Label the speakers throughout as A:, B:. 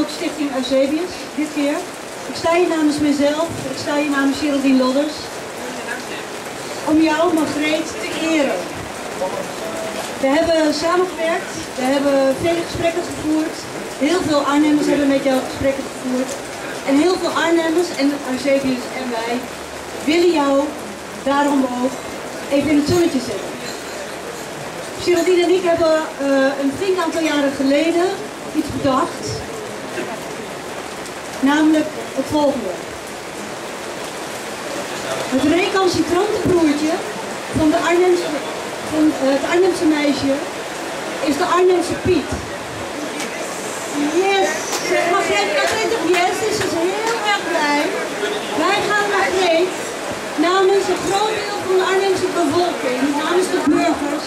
A: ook Stichting Eusebius, dit keer. Ik sta hier namens mezelf, ik sta hier namens Geraldine Lodders. Om jou, Margreet, te eren. We hebben samengewerkt, we hebben vele gesprekken gevoerd. Heel veel Arnhemmers hebben met jou gesprekken gevoerd. En heel veel Arnhemmers en Eusebius en wij willen jou daarom ook even in het zonnetje zetten. Geraldine en ik hebben een flink aantal jaren geleden iets bedacht. Namelijk het volgende. Het recalcitrantenbroertje van het Arnhemse meisje is de Arnhemse Piet. Yes! Margreet zegt yes, dus ze is heel erg blij. Wij gaan Margreet namens een groot deel van de Arnhemse bevolking, namens de burgers,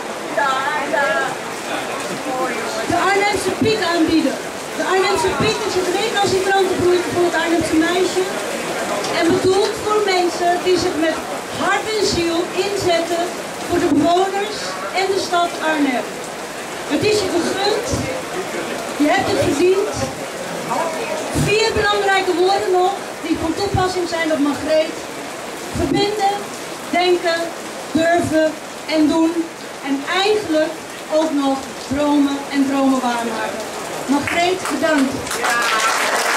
A: de Arnhemse Piet aanbieden. De Arnhemse Piet is het recalcitrantenbroertje van het Arnhemse meisje en bedoeld voor mensen die zich met hart en ziel inzetten voor de bewoners en de stad Arnhem. Het is je gegund, je hebt het verdiend. 4 belangrijke woorden nog die van toepassing zijn op Margreet. Verbinden, denken, durven en doen. En eigenlijk ook nog dromen en dromen waarmaken. Margreet, bedankt. Ja.